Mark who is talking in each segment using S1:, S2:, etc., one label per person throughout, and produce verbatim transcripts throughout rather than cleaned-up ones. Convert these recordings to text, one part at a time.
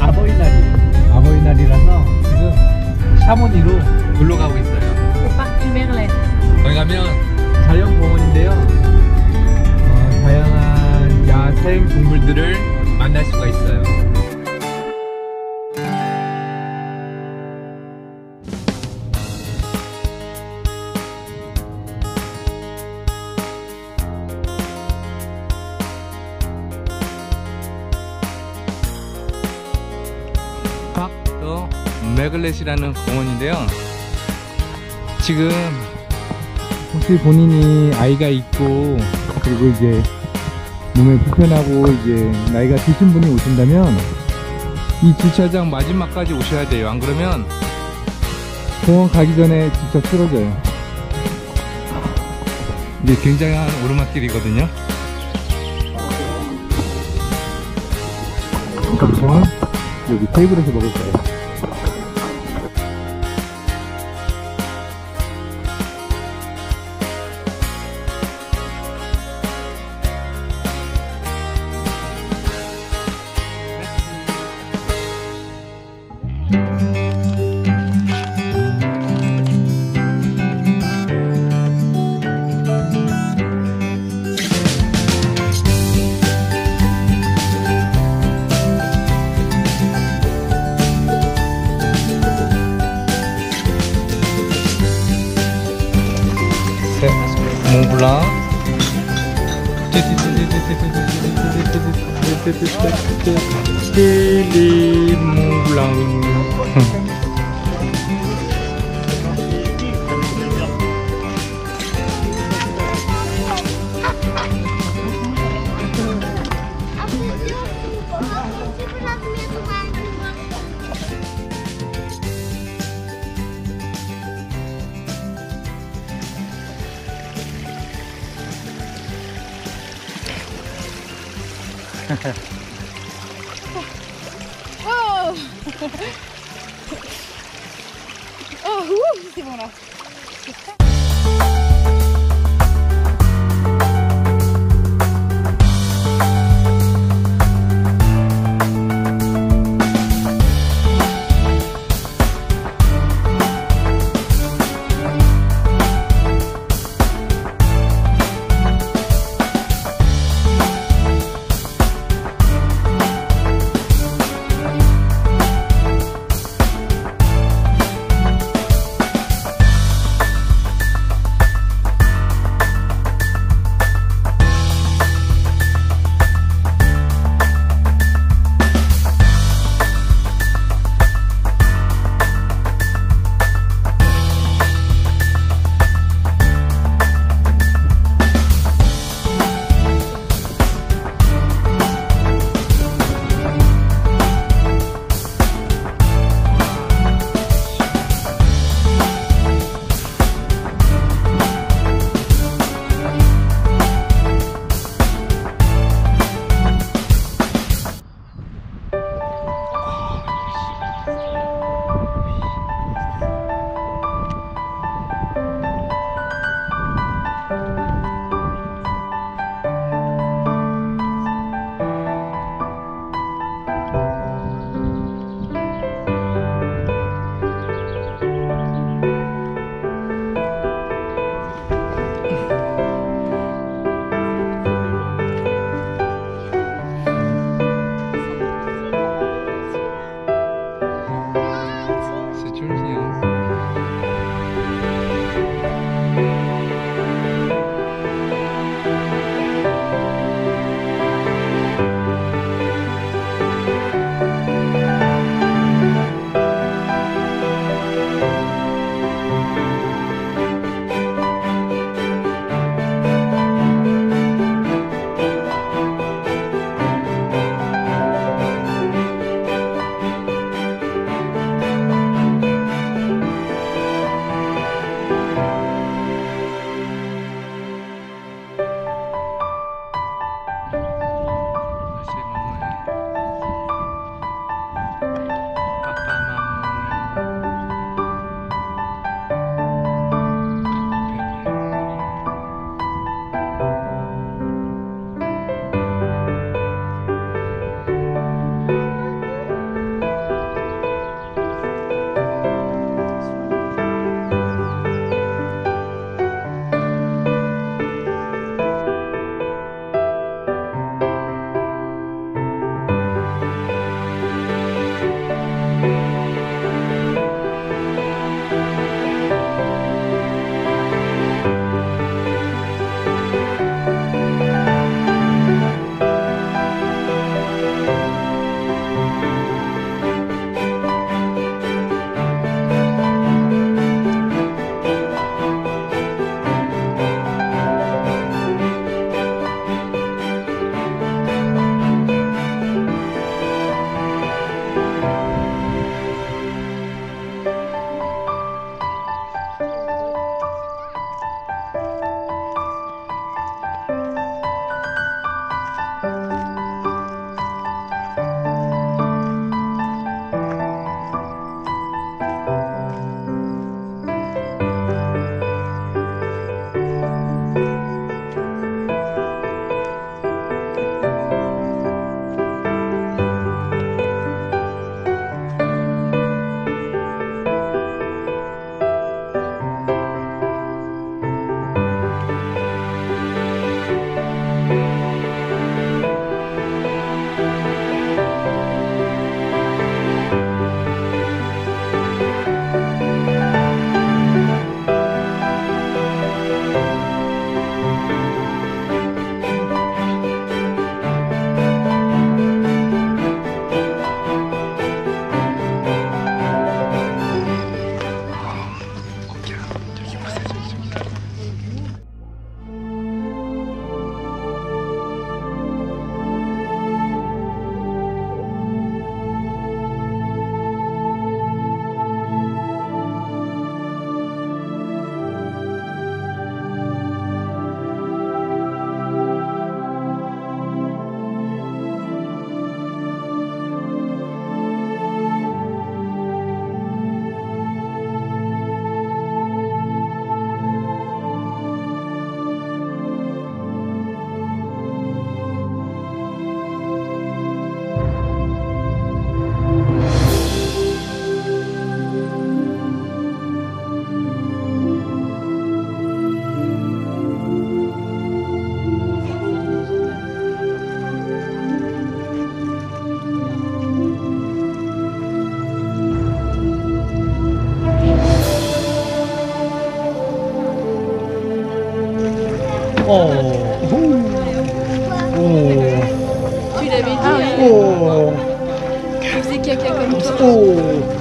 S1: 아버이날이 아버이날이라서 지금 샤모니로 놀러 가고 있어요.
S2: 오빠 주메글레.
S1: 거기 가면 자연공원인데요. 어, 다양한 야생 동물들을 만날 수가 있어요. 또 메글렛이라는 공원인데요. 지금 혹시 본인이 아이가 있고 그리고 이제 몸에 불편하고 이제 나이가 드신 분이 오신다면 이 주차장 마지막까지 오셔야 돼요. 안 그러면 공원 가기 전에 직접 쓰러져요. 이게 굉장한 오르막길이거든요. 점심은 여기 테이블에서 먹을 거예요. 몽블랑 칠리 몽블랑
S2: Oh! Oh, uh, Simona.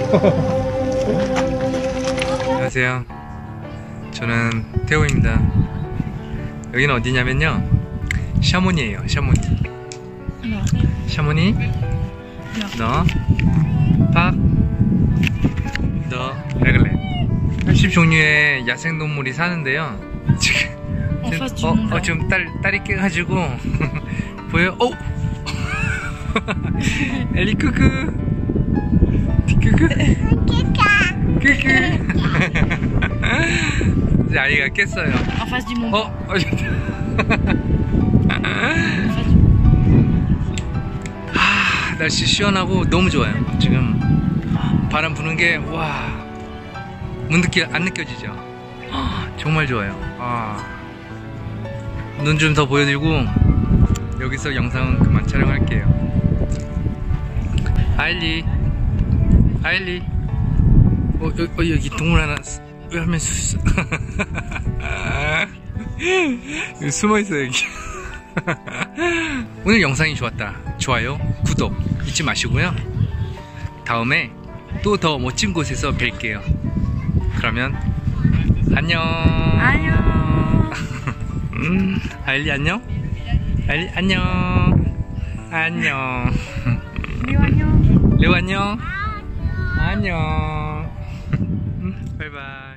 S1: 안녕하세요. 저는 태호입니다. 여기는 어디냐면요, 샤모니에요. 샤모니. 샤모니. 너 팍. 너 레글레. 팔십 종류의 야생동물이 사는데요. 지금
S2: En face du
S1: 어,
S2: monde.
S1: 어, 지금 딸, 딸이 깨가지고 보여요? 오! 엘리 크크 크크 크크. 이제 아이가 깼어요.
S2: En face du monde.
S1: 어? 어,
S2: En face du monde.
S1: 하, 날씨 시원하고 너무 좋아요. 지금 바람 부는 게 와, 못 느껴, 안 느껴지죠? 헉, 정말 좋아요. 아, 눈 좀 더 보여드리고 여기서 영상은 그만 촬영할게요. 아일리, 아일리. 어, 여, 어 여기 동물 하나 왜 하면 수 있어? 여기 숨어 있어 여기. 오늘 영상이 좋았다. 좋아요, 구독 잊지 마시고요. 다음에 또 더 멋진 곳에서 뵐게요. 그러면 안녕.
S2: 안녕.
S1: 음, 아일리 안녕. 아일리 안녕. 안녕.
S2: Léo, 안녕.
S1: 레오 안녕. 안녕. 음, 바이바이.